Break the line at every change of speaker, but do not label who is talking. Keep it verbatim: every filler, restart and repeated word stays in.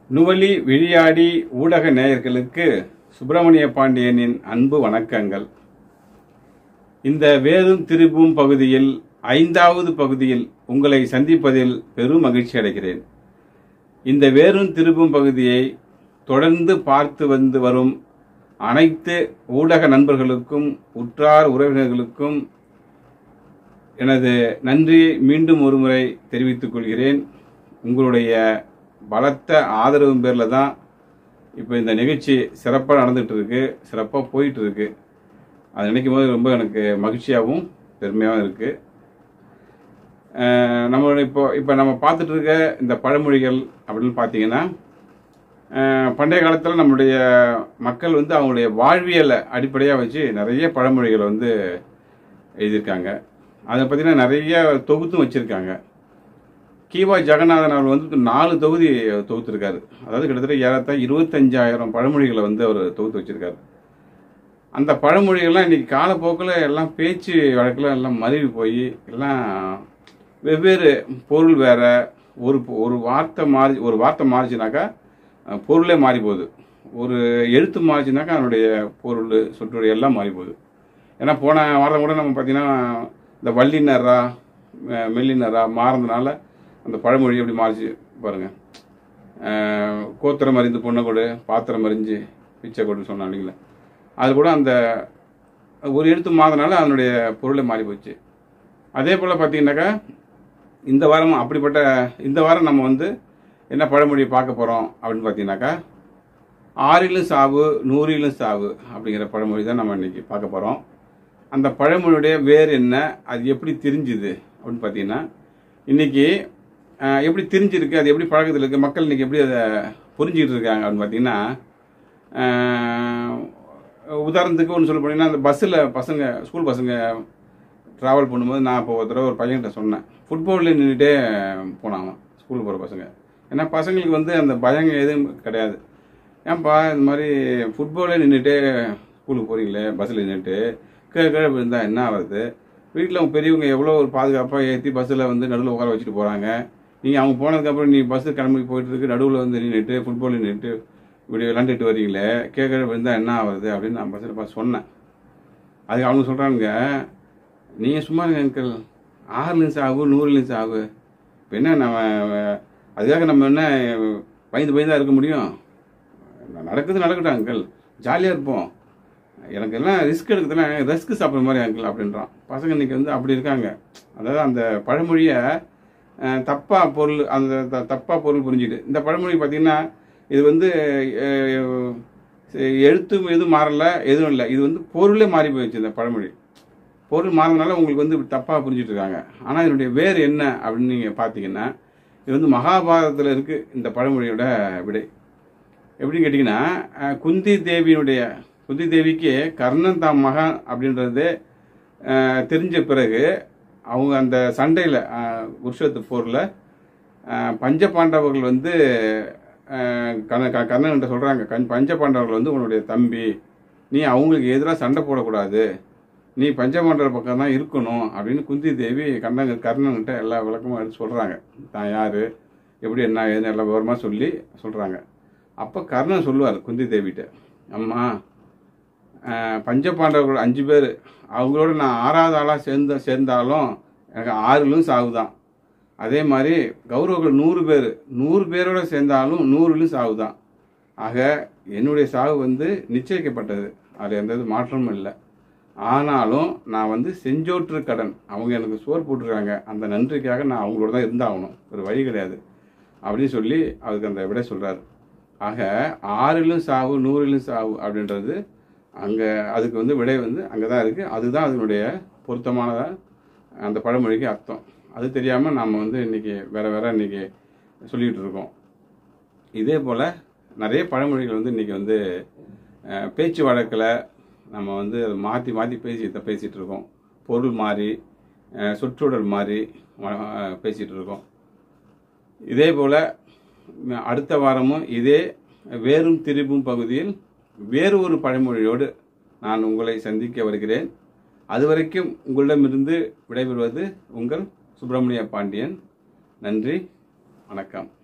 நுவலி விழியாடி ஊடக நேயர்களுக்கு சுப்பிரமணிய பாண்டியனின் அன்பு வணக்கங்கள். இந்த வேரும் திருப்பும் பகுதியில் ஐந்தாவது பகுதியில் உங்களை சந்திப்பதில் பெரும் மகிழ்ச்சி அடைகிறேன். இந்த வேரும் திருப்பும் பகுதியை தொடர்ந்து பார்த்து வந்து வரும் அனைத்து ஊடக நண்பர்களுக்கும் உற்றார் உறவினர்களுக்கும் எனது நன்றியை மீண்டும் ஒருமுறை தெரிவித்துக் கொள்கிறேன். உங்களுடைய பலத்த ஆதரவு பேரில் தான் இப்போ இந்த நிகழ்ச்சி சிறப்பாக நடந்துகிட்டு இருக்கு, சிறப்பாக போயிட்டு இருக்கு. அதை நினைக்கும் போது ரொம்ப எனக்கு மகிழ்ச்சியாகவும் பெருமையாகவும் இருக்கு. நம்மளோட இப்போ இப்போ நம்ம பார்த்துட்டு இருக்க இந்த பழமொழிகள் அப்படின்னு பார்த்தீங்கன்னா, பண்டைய காலத்தில் நம்மளுடைய மக்கள் வந்து அவங்களுடைய வாழ்வியலை அடிப்படையாக வச்சு நிறைய பழமொழிகளை வந்து எழுதியிருக்காங்க. அதை பார்த்தீங்கன்னா நிறைய தொகுத்தும் வச்சுருக்காங்க. கீவா ஜெகநாதன் அவர் வந்து நாலு தொகுதி தொகுத்துருக்காரு. அதாவது கிட்டத்தட்ட ஏறத்தாழ இருபத்தஞ்சாயிரம் பழமொழிகளை வந்து அவர் தொகுத்து வச்சிருக்காரு. அந்த பழமொழிகள்லாம் இன்னைக்கு காலப்போக்கில் எல்லாம் பேச்சு வழக்கில் எல்லாம் மருவி போய் எல்லாம் வெவ்வேறு பொருள் வேற, ஒரு ஒரு வார்த்தை மாறி ஒரு வார்த்தை மாறிச்சுனாக்கா பொருளே மாறி போகுது. ஒரு எழுத்து மாறிச்சுனாக்கா அதனுடைய பொருள் சொற்றொடர் எல்லாம் மாறி போகுது. ஏன்னா போன வாரம் கூட நம்ம பார்த்தீங்கன்னா இந்த வல்லினரா மெல்லினரா மாறதுனால அந்த பழமொழி எப்படி மாறிச்சு பாருங்க. கோத்திரம் அறிந்து பொண்ணை கொடு, பாத்திரம் அறிஞ்சு பிச்சை கொடு சொன்னாங்க இல்லைங்களா, அது கூட அந்த ஒரு எழுத்து மாறினால அதனுடைய பொருளை மாறி போச்சு. அதே போல் பார்த்தீங்கன்னாக்கா இந்த வாரம் அப்படிப்பட்ட இந்த வாரம் நம்ம வந்து என்ன பழமொழியை பார்க்க போகிறோம் அப்படின்னு பார்த்தீங்கன்னாக்கா, ஆறிலும் சாவு நூறிலும் சாவு அப்படிங்கிற பழமொழி தான் நம்ம இன்னைக்கு பார்க்க போகிறோம். அந்த பழமொழியுடைய வேறு என்ன, அது எப்படி தெரிஞ்சுது அப்படின்னு பார்த்தீங்கன்னா, இன்னைக்கு எப்படி தெரிஞ்சிருக்கு, அது எப்படி பழக்கத்தில் இருக்குது, மக்கள் இன்றைக்கி எப்படி அதை புரிஞ்சுக்கிட்டு இருக்காங்க அப்படின்னு பார்த்தீங்கன்னா, உதாரணத்துக்கு ஒன்று சொல்ல போனீங்கன்னா, அந்த பஸ்ஸில் பசங்க ஸ்கூல் பசங்க ட்ராவல் பண்ணும்போது நான் இப்போ ஒரு தடவை ஒரு பையன்கிட்ட சொன்னேன், ஃபுட்பாலில் நின்றுட்டே போனாங்க ஸ்கூலுக்கு போகிற பசங்க. ஏன்னா பசங்களுக்கு வந்து அந்த பயங்க எதுவும் கிடையாது. ஏன்ப்பா இந்த மாதிரி ஃபுட்பாலே நின்றுட்டே ஸ்கூலுக்கு போகிறீங்களே பஸ்ஸில் நின்றுட்டு, கீழே கீழே இருந்தால் என்ன ஆகுது, வீட்டில் அவங்க பெரியவங்க எவ்வளோ ஒரு பாதுகாப்பாக ஏற்றி பஸ்ஸில் வந்து நடுவில் உட்கார வச்சுட்டு போகிறாங்க. நீங்கள் அவங்க போனதுக்கப்புறம் நீ பஸ்ஸு கிளம்பி போயிட்டு இருக்கு, நடுவில் வந்து நின்றுட்டு ஃபுட்பால் நின்றுட்டு இப்படி விளாண்டுட்டு வரீங்களே, கேட்குற இருந்தால் என்ன ஆகுது அப்படின்னு நான் பஸ்ஸில் பார்த்து சொன்னேன். அதுக்கு அவங்க சொல்கிறாங்க, நீங்கள் சும்மா அங்கிள், ஆறு நிமிஷம் ஆகும் நூறு நிமிஷம் ஆகும், இப்போ என்ன நம்ம அதுக்காக நம்ம என்ன பயந்து பயந்தாக இருக்க முடியும், நடக்குது நடக்கட்டும் அங்கிள், ஜாலியாக இருப்போம், எனக்கு எல்லாம் ரிஸ்க் எடுக்கிறதுலாம் ரிஸ்க் சாப்பிட்ற மாதிரி அங்கிள் அப்படின்றான். பசங்க இன்னைக்கு வந்து அப்படி இருக்காங்க. அதாவது அந்த பழமொழியை தப்பா பொருள் அந்த தப்பா பொருள் புரிஞ்சுட்டு, இந்த பழமொழி பார்த்தீங்கன்னா இது வந்து எழுத்தும் எதுவும் மாறல, எதுவும் இல்லை, இது வந்து பொருளே மாறி போயிடுச்சு. இந்த பழமொழி பொருள் மாறினால உங்களுக்கு வந்து தப்பாக புரிஞ்சுட்டு இருக்காங்க. ஆனால் இதனுடைய வேறு என்ன அப்படின்னு நீங்கள் பார்த்தீங்கன்னா, இது வந்து மகாபாரதத்தில் இருக்குது. இந்த பழமொழியோட விடை எப்படின்னு கேட்டிங்கன்னா, குந்தி தேவியினுடைய குந்தி தேவிக்கு கர்ணன் தான் மகன் அப்படின்றது தெரிஞ்ச பிறகு அவங்க அந்த சண்டையில் குருஷத்து போரில் பஞ்ச பாண்டவர்கள் வந்து கர்ண கர்ணன்கிட்ட சொல்கிறாங்க, கண் பஞ்ச பாண்டவர்கள் வந்து உன்னுடைய தம்பி, நீ அவங்களுக்கு எதிராக சண்டை போடக்கூடாது, நீ பஞ்சபாண்டவர் பக்கம் தான் இருக்கணும் அப்படின்னு குந்தி தேவி கண்ணன் கர்ணன்கிட்ட எல்லா விளக்கமும் எடுத்து சொல்கிறாங்க. தான் யார் எப்படி என்ன ஏதுன்னு எல்லாம் விவரமாக சொல்லி சொல்கிறாங்க. அப்போ கர்ணன் சொல்லுவார் குந்தி தேவிகிட்ட, அம்மா பஞ்சபாண்டவர்கள் அஞ்சு பேர், அவங்களோட நான் ஆறாவது ஆளாக சேர்ந்த சேர்ந்தாலும் எனக்கு ஆறிலும் சாவு தான். அதே மாதிரி கௌரவர்கள் நூறு பேர், நூறு பேரோட சேர்ந்தாலும் நூறுலும் சாவு தான். ஆக என்னுடைய சாவு வந்து நிச்சயிக்கப்பட்டது, அதில் எந்த மாற்றமும் இல்லை. ஆனாலும் நான் வந்து செஞ்சோற்று கடன், அவங்க எனக்கு சோறு போட்டுருக்காங்க, அந்த நன்றிக்காக நான் அவங்களோட தான் இருந்தாகணும், ஒரு வழி கிடையாது அப்படின்னு சொல்லி அதுக்கு அந்த விடை சொல்கிறாரு. ஆக ஆறிலும் சாவு நூறிலும் சாவு அப்படின்றது அங்கே அதுக்கு வந்து விடை வந்து அங்கே தான் இருக்குது. அதுதான் அதனுடைய பொருத்தமானதாக அந்த பழமொழிக்கு அர்த்தம். அது தெரியாமல் நாம் வந்து இன்றைக்கி வேறு வேறு இன்றைக்கி சொல்லிக்கிட்டு இருக்கோம். இதே போல் நிறைய பழமொழிகள் வந்து இன்றைக்கி வந்து பேச்சு வழக்கில் நம்ம வந்து அதை மாற்றி மாற்றி பேசி பேசிகிட்டு இருக்கோம். பொருள் மாறி சொற்றொடர் மாறி பேசிகிட்டு இருக்கோம். இதே போல் அடுத்த வாரமும் இதே வேரும் திருப்பும் பகுதியில் வேறு ஒரு பழமொழியோடு நான் உங்களை சந்திக்க வருகிறேன். அதுவரைக்கும் உங்களிடமிருந்து விடைபெறுவது உங்கள் சுப்பிரமணிய பாண்டியன். நன்றி, வணக்கம்.